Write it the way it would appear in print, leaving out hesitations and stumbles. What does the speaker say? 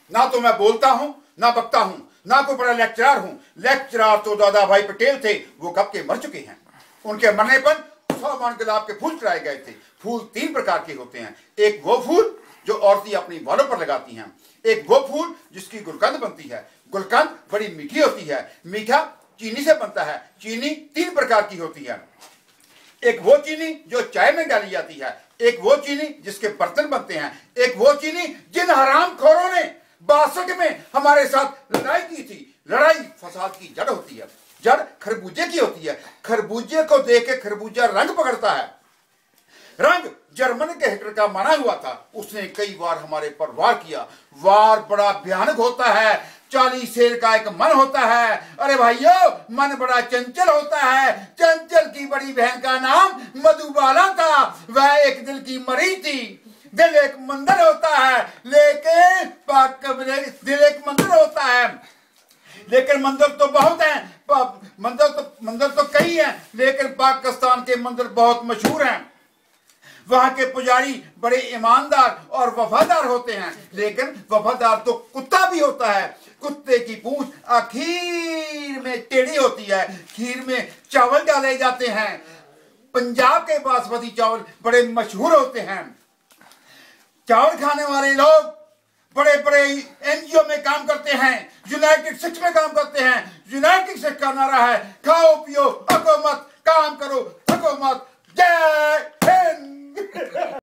ना तो मैं बोलता हूं ना बकता हूं, ना कोई बड़ा लेक्चरर हूं। लेक्चरर तो दादा भाई पटेल थे, वो कब के मर चुके हैं। उनके मरने पर 100 मन गुलाब के फूल चढ़ाए गए थे। फूल 3 प्रकार के होते हैं। एक वो फूल जो औरतें अपनी बालों पर लगाती हैं, एक वो फूल जिसकी गुलकंद बनती है, गुलकंद बड़ी मीठी होती है, मीठा चीनी से बनता है। चीनी 3 प्रकार की होती है। एक वो चीनी जो चाय में डाली जाती है, एक वो चीनी जिसके बर्तन बनते हैं, एक वो चीनी जिन हरामखोरों ने 62 में हमारे साथ लड़ाई की थी। लड़ाई फसाद की जड़ होती है, जड़ खरबूजे की होती है। खरबूजे को देख के खरबूजा रंग पकड़ता है। रंग जर्मन के हिटलर का माना हुआ था, उसने कई बार हमारे पर वार किया। वार बड़ा भयानक होता है, 40 शेर का एक मन होता है। अरे भाइयों, मन बड़ा चंचल होता है। चंचल की बड़ी बहन का नाम मधुबाला था, वह एक दिल की मरी थी। दिल एक मंदिर होता है, लेकिन दिल एक मंदिर होता है, लेकिन मंदिर तो बहुत हैं। मंदिर तो कई हैं, लेकिन पाकिस्तान के मंदिर बहुत मशहूर हैं। वहां के पुजारी बड़े ईमानदार और वफादार होते हैं, लेकिन वफादार तो कुत्ता भी होता है। कुत्ते की पूंछ खीर में टेढ़ी होती है। खीर में चावल डाले जाते हैं। पंजाब के बासमती चावल बड़े मशहूर होते हैं। चावल खाने वाले लोग बड़े बड़े एनजीओ में काम करते हैं, यूनाइटेड सिक्स में काम करते हैं। यूनाइटेड सिक्स का नारा है, खाओ पियो अको मत, काम करो